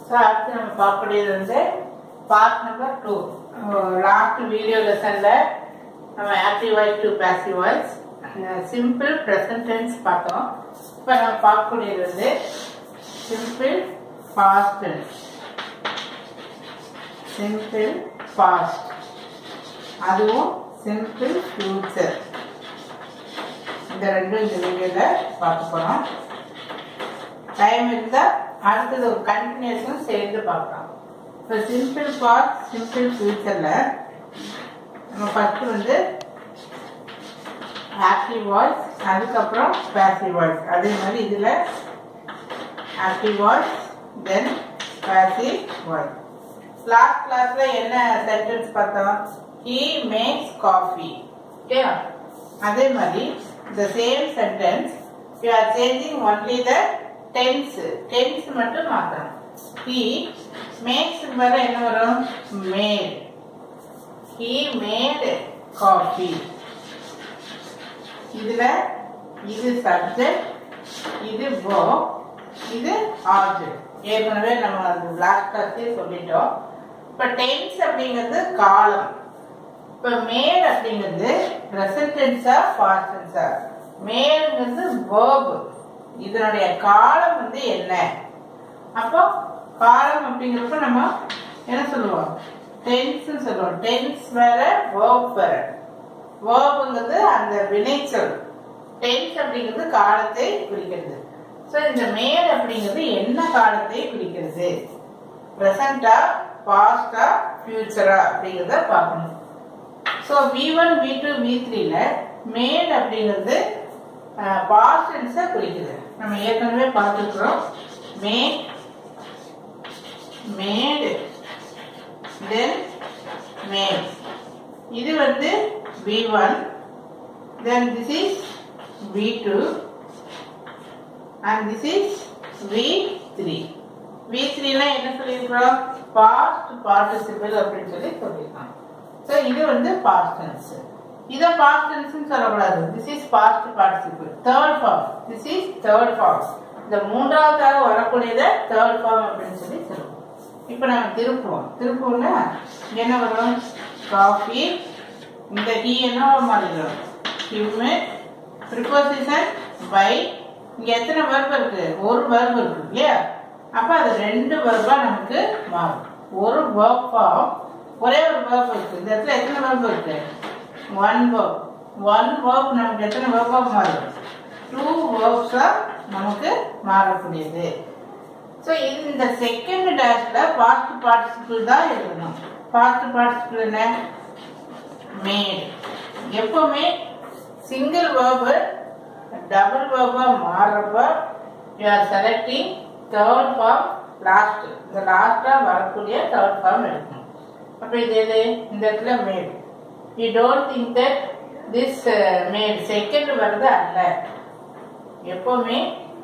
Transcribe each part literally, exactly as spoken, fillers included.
So, அடுத்து நம்ம பார்க்கக்கூடியது வந்து part number two. Last video லெசன்ல நம்ம active voice to passive voice simple present tense பார்த்தோம். இப்போ நம்ம பார்க்கக்கூடியது வந்து simple past tense, simple past, அதுவும் சிம்பிள் ஃபியூச்சர். இந்த ரெண்டும் இந்த வீடியோல பார்க்க போறோம். டைம் இருந்தா அடுத்தது ஒரு கண்டினியூஸும் சேர்ந்து பார்க்கலாம். இப்போ சிம்பிள் பாஸ்ட் சிம்பிள் ஃபியூச்சர்ல நம்ம ஃபர்ஸ்ட் வந்து ஆக்டிவ் வாய்ஸ், அதுக்கப்புறம் பாசிவ் வாய்ஸ். அதே மாதிரி இதுல active voice then passive voice. Last கிளாஸ்ல என்ன சென்டென்ஸ் பார்த்தோம்? He makes coffee. Okay, அதே மாதிரி the same sentence you are changing only the tense. tense மட்டும் மாத்தணும். He makes வர என்ன வரும்? made. He made coffee. இதுல இது subject, இது verb, இது object. ஏற்கனவே நம்ம லாஸ்ட் கிளாஸ்லயே சொல்லிட்டோம். இப்ப டென்ஸ் அப்படிங்கிறது காலம். இப்ப மேட் அப்படிங்கிறது பிரசன்ட் டென்ஸா பாஸ்ட் டென்ஸா? மேட்ங்கிறது verb. இதனுடைய காலம் வந்து என்ன? அப்போ காலம் அப்படிங்கிறப்ப நம்ம என்ன சொல்லுவோம்? டென்ஸ் சொல்லுவோம். டென்ஸ் வேற verb வேற. verbங்கிறது அந்த வினைச்சொல், டென்ஸ் அப்படிங்கிறது காலத்தை குறிக்கிறது. சோ இந்த மேட் அப்படிங்கிறது என்ன காலத்தை குறிக்கிறது? பிரசன்டா, பாஸ்டா, ஃபியூச்சரா அப்படிங்கறத பார்க்கணும். So V one V two V three ல மேட் அப்படிங்கிறது பாஸ்ட் டென்ஸை குறிக்குது. நம்ம ஏற்கனவே பார்த்துக்கிறோம். Made, made, then made. இது வந்து V one, then this is V two and this is V three. V three ல என்ன சொல்லிருக்கோம்? past participle அப்படின்னு சொல்லி சொல்லிருக்கோம். சோ இது வந்து past tense. இத past tense னு சொல்லக்கூடாது. this is past participle, third form. this is third form. இந்த மூன்றாவதாக வரக்கூடியத third form அப்படின்னு சொல்லி சொல்லுவோம். இப்போ நாம திருப்புவோம். திருப்புவோம்னா என்ன வரும்? காஃபி. இந்த he என்னவா மாறிடும்? humid. preposition by. இங்க எத்தனை verb இருக்கு? ஒரு verb இருக்கு இல்லையா? அப்ப அது ரெண்டு verb-ஆ நமக்கு மாறும். ஒரு verb form, ஒரே ஒரு verb இருக்கு. இந்த இடத்துல எத்தனை verb இருக்கு? one verb. one verb நமக்கு எத்தனை verb-ஆ மாறும்? two verbs-ஆ நமக்கு மாறக்கூடியது. சோ இந்த செகண்ட் டேஷ்ல past participle தான் எழுதணும். past participle என்ன? made. எப்பவுமே சிங்கிள் verb double verb மாறப்ப you are selecting third form last. இந்த லாஸ்டா வரக்கூடிய third form எடுக்கணும். அப்ப இது எது? இந்த இடத்துல made. you don't think that this uh, made second வருது அல்ல. எப்பவுமே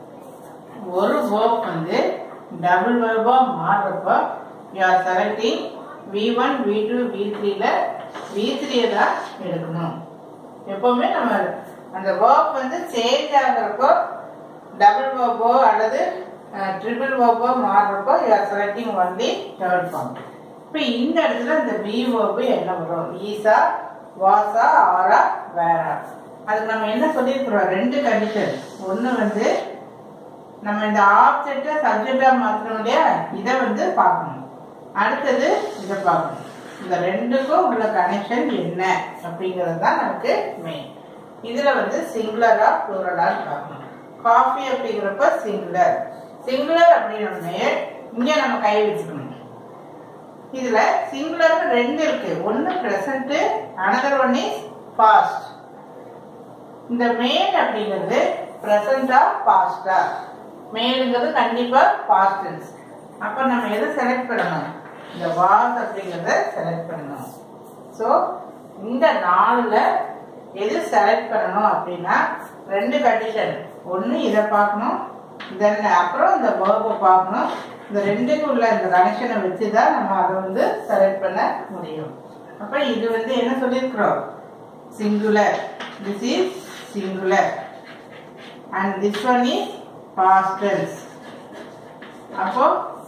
ஒரு verb வந்து double verb மாறப்ப you are selecting V one V two V three ல வி த்ரீ தான் எடுக்கணும். எப்பவுமே நம்ம அந்த verb வந்து சேஞ்ச் ஆகுறப்போ டபுள் verb அல்லது ட்ரிபிள் verb மாறுறப்போ you are selecting only third form. இப்போ இந்த இடத்துல இந்த be verb என்ன வரும்? ஈஸா, வாசா, ஆரா, வேரா. அதுக்கு நம்ம என்ன சொல்லியிருக்கிறோம்? ரெண்டு கண்டிஷன். ஒன்னு வந்து நம்ம இந்த ஆப்ஜெக்ட சப்ஜெக்டா மாத்திரம் இல்லையா, இதை வந்து பார்க்கணும். அடுத்தது இதை பார்க்கணும். இந்த ரெண்டுக்கும் உள்ள கனெக்ஷன் என்ன அப்படிங்கிறது தான் நமக்கு மெயின். இதுல வந்து சிங்குலரா ப்ளூரலா பார்க்கணும். காஃபி அப்படிங்கிறப்ப சிங்குலர். சிங்குலர் அப்படின்னா இங்க நம்ம கை வச்சுக்கணும். இதுல சிங்குலர் ரெண்டு இருக்கு. ஒன்னு present, another one is past. இந்த மேட் அப்படிங்கிறது பிரசன்டா பாஸ்டா? மேலுங்கிறது கண்டிப்பா பாஸ்ட் டென்ஸ். அப்ப நம்ம எதை செலக்ட் பண்ணணும்? இந்த வாஸ் அப்படிங்கறத செலக்ட் பண்ணணும். சோ இந்த நாலுல எது செலக்ட் பண்ணணும் அப்படின்னா ரெண்டு கண்டிஷன். ஒன்னு இதை பார்க்கணும், தென் அப்புறம் இந்த verb பார்க்கணும். இந்த ரெண்டுக்கு உள்ள இந்த கனெக்ஷனை வச்சுதான் நம்ம அதை வந்து செலக்ட் பண்ண முடியும். அப்ப இது வந்து என்ன சொல்லியிருக்கிறோம்? Singular. This is singular and this one is past tense. அப்போ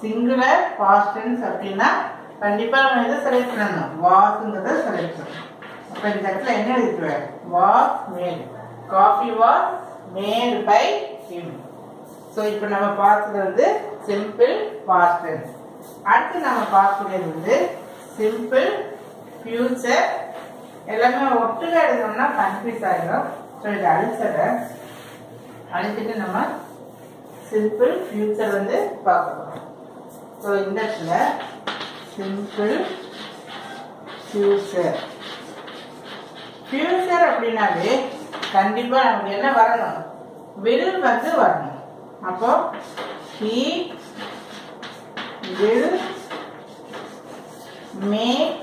சிங்குலர் பாஸ்ட் டென்ஸ் அப்படின்னா கண்டிப்பா நம்ம எதை செலக்ட் பண்ணணும், வாஸ்ங்கிறத செலக்ட் பண்ணணும். அப்ப இந்த இடத்துல என்ன எழுதிக்குவேன், was made, coffee was made by him. So இப்போ நம்ம பார்த்தது வந்து சிம்பிள் பாஸ்ட் டென்ஸ். அடுத்து நம்ம பார்க்கக்கூடியது வந்து சிம்பிள் ஃபியூச்சர். எல்லாமே ஒட்டுக்க எழுதணும்னா கன்ஃபியூஸ் ஆகிடும். ஸோ இதை அழிச்சதை அழிச்சிட்டு நம்ம சிம்பிள் ஃபியூச்சர் வந்து பார்க்க போகிறோம். ஸோ இந்த இடத்துல சிம்பிள் ஃபியூச்சர். ஃபியூச்சர் அப்படின்னாலே கண்டிப்பாக நமக்கு என்ன வரணும், வில் வந்து வரணும். அப்போ he will make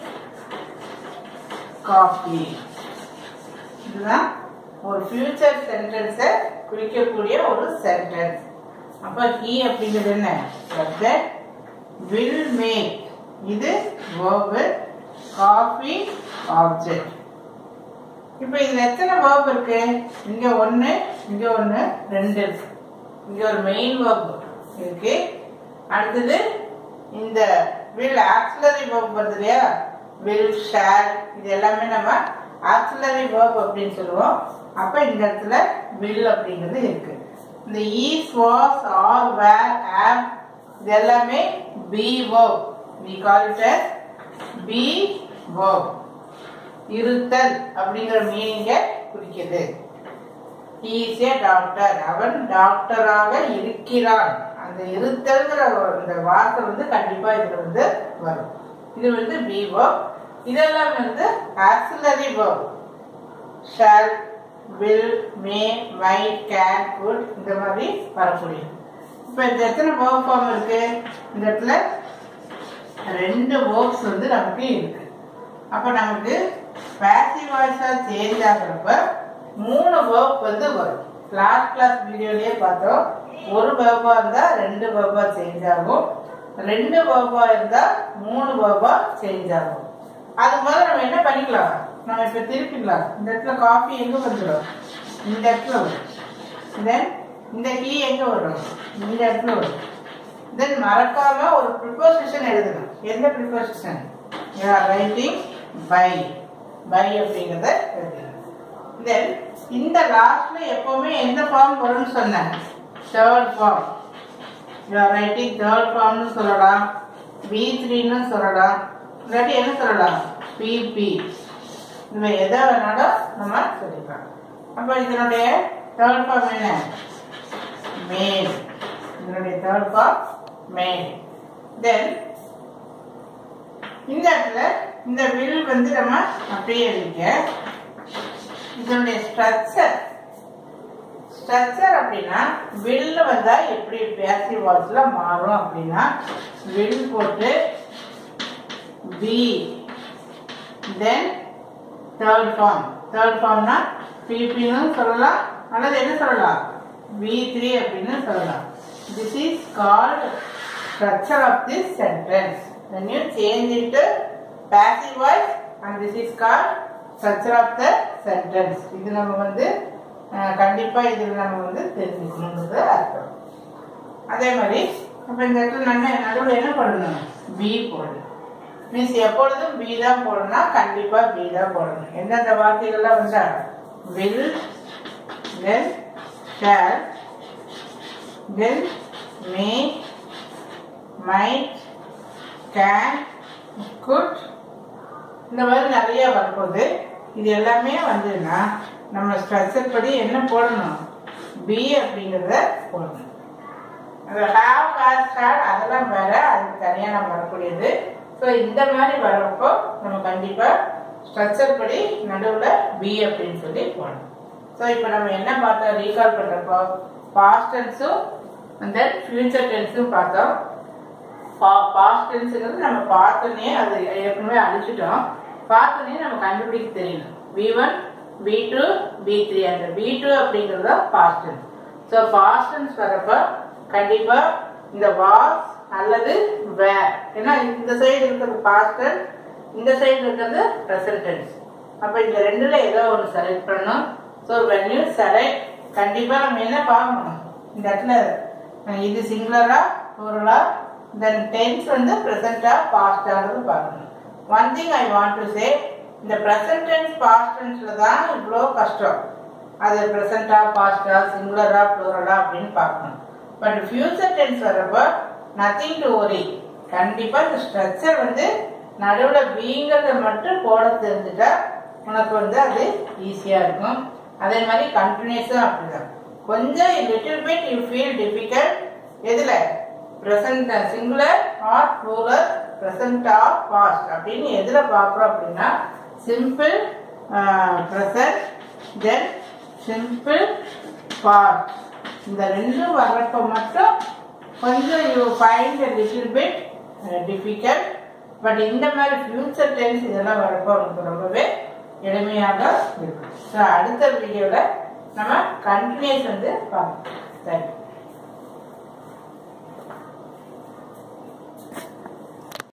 coffee. இதுதான் ஒரு ஃபியூச்சர் சென்டென்ஸை குறிக்கக்கூடிய ஒரு சென்டென்ஸ். அப்போ he அப்படிங்கிறது என்ன, சப்ஜெக்ட், will make இது verb, coffee ஆப்ஜெக்ட். இப்போ இதுல எத்தனை verb இருக்கு, இங்க ஒன்னு, இங்க ஒன்னு, ரெண்டு இருக்கு. இங்க ஒரு மெயின் verb இருக்கு. அடுத்தது இந்த will auxiliary verb வருது இல்லையா, will, shall, இது எல்லாமே நம்ம auxiliary verb அப்படின்னு சொல்லுவோம். அப்ப இந்த இடத்துல will அப்படிங்கிறது இருக்கு. இந்த is, was, are, were, am இது எல்லாமே be verb. we call it as be verb. இருத்தல் அப்படிங்கிற மீனிங்க குறிக்குது. he is a doctor, அவன் டாக்டராக இருக்கிறான். அந்த இருத்தல்ங்கிற இந்த வார்த்தை வந்து கண்டிப்பா இதுல வந்து வரும். இது வந்து be verb. இதெல்லாம் வந்து auxiliary verb. shall, will, may, might, can, could இந்த மாதிரி வரக்கூடிய. இப்ப இந்த எத்தனை verb form இருக்கு, இந்த இடத்துல ரெண்டு verbs வந்து நமக்கு இருக்கு. அப்ப நமக்கு passive voice சேஞ்ச் ஆகிறப்ப மூணு verb வந்து வரும். லாஸ்ட் கிளாஸ் வீடியோலயே பார்த்தோம், ஒரு verb-ஆ இருந்தா ரெண்டு verb-ஆ சேஞ்ச் ஆகும், ரெண்டு verb-ஆ இருந்தா மூணு verb-ஆ சேஞ்ச் ஆகும். அது மாதிரி நம்ம என்ன பண்ணிக்கலாம், நம்ம இப்ப திருப்பிக்கலாம். இந்த இடத்துல காஃபி எங்க வந்துடும், இந்த இடத்துல வரும். தென் இந்த கீ எங்க வரும், இந்த இடத்துல வரும். தென் மறக்காம ஒரு ப்ரிபோசிஷன் எழுதணும். எந்த preposition, you are writing by, by அப்படிங்கறத எழுதணும். தென் இந்த லாஸ்ட்ல எப்பவுமே எந்த ஃபார்ம் வரும்னு சொன்னேன், third form. You are writing third ஃபார்ம்னு சொல்லலாம், பி த்ரீன்னு சொல்லலாம், இல்லாட்டி என்ன சொல்லலாம், பிபி. இந்த எதை வேணாலும் நம்ம சொல்லிக்கலாம். அப்ப இதனுடைய தேர்ட் ஃபார்ம் என்ன, மேட். இதனுடைய தேர்ட் ஃபார்ம் மேட். தென் இந்த இடத்துல இந்த வில் வந்து நம்ம அப்படியே எழுதிக்க. இதனுடைய ஸ்ட்ரக்சர், ஸ்ட்ரக்சர் அப்படின்னா வில் வந்தா எப்படி பேசிவ் வாய்ஸ்ல மாறும் அப்படின்னா, வில் போட்டு be, then third form. Third ஃபார்ம்னா பிபின்னு சொல்லலாம், அல்லது என்ன சொல்லலாம், பி த்ரீ அப்படின்னு சொல்லலாம். This is called structure of this sentence. When you change it to passive voice, and this is called structure of the sentence. இது நம்ம வந்து கண்டிப்பா இதுல நம்ம வந்து தெரிஞ்சுக்கணும்ன்றது அர்த்தம். அதே மாதிரி அப்ப இந்த இடத்துல நம்ம நடுவில் என்ன போடணும், பி போடணும். மீன்ஸ் எப்பொழுதும் பி தான் போடணும், கண்டிப்பா பி தான் போடணும். எந்தெந்த வார்த்தைகள்லாம் வந்தா, will, then shall, then may, might, can, could இந்த மாதிரி நிறைய வரப்போகுது. இது எல்லாமே வந்துன்னா நம்ம ஸ்ட்ரக்சர் படி என்ன போடணும், பி அப்படிங்கிறத போடணும். அந்த ஹாவ், ஹாஸ், ஹேட் அதெல்லாம் வேற, அதுக்கு தனியாக நம்ம வரக்கூடியது. ஸோ இந்த மாதிரி வரப்போ நம்ம கண்டிப்பா ஸ்ட்ரக்சர் படி நடுவில் பி அப்படின்னு சொல்லி போடணும். ஸோ இப்போ நம்ம என்ன பார்த்தோம், ரீகால் பண்றப்போ பாஸ்ட் டென்ஸும் அந்த ஃபியூச்சர் டென்ஸும் பார்த்தோம். பாஸ்ட் டென்ஸுங்கிறது நம்ம பார்த்தோன்னே அது ஏற்கனவே அழிச்சிட்டோம். பார்த்தோன்னே நம்ம கண்டுபிடிக்க தெரியணும். B one, B two, B three. அந்த பி டூ அப்படிங்கிறது past tense. So past tense வரப்போ கண்டிப்பா இந்த வாஸ் அல்லது வேர், ஏன்னா இந்த சைடு இருக்கிறது பாஸ்ட் டென்ஸ், இந்த சைடு இருக்கிறது ப்ரெசன்ட் டென்ஸ். அப்ப இந்த ரெண்டுல ஏதோ ஒன்று செலக்ட் பண்ணணும். ஸோ வென் யூ செலக்ட் கண்டிப்பா நம்ம என்ன பார்க்கணும், இந்த இடத்துல இது சிங்குலரா, ப்ளூரலா, தென் டென்ஸ் வந்து ப்ரெசண்டா பாஸ்டானது பார்க்கணும். One thing I want to say, இந்த ப்ரெசன்ட் டென்ஸ் பாஸ்ட் டென்ஸ்ல தான் இவ்வளோ கஷ்டம். அது ப்ரெசண்டா பாஸ்டா சிங்குலரா ப்ளூரலா அப்படின்னு பார்க்கணும். பட் ஃபியூச்சர் டென்ஸ் வரப்போ நத்திங் டு ஒரி. கண்டிப்பா இந்த ஸ்ட்ரக்சர் வந்து நடுவில் பீங்கிறத மட்டும் போட தெரிஞ்சுட்டா உனக்கு வந்து அது ஈஸியா இருக்கும். அதே மாதிரி கண்டினியூஸும் அப்படிதான். கொஞ்சம் little bit you feel difficult எதுல present singular or plural present or past அப்படின்னு எதுல பார்க்குறோம் அப்படின்னா simple present then simple past இந்த ரெண்டும் வர்றப்ப மட்டும் கொஞ்சம் you find a little bit difficult. But இந்த மாதிரி ஃபியூச்சர் டென்ஸ் இதெல்லாம் வரப்போ நமக்கு ரொம்பவே எளிமையாக இருக்கும். ஸோ அடுத்த வீடியோவில் நம்ம கண்டினியூஸ் வந்து பார்க்கலாம். தேங்க்யூ.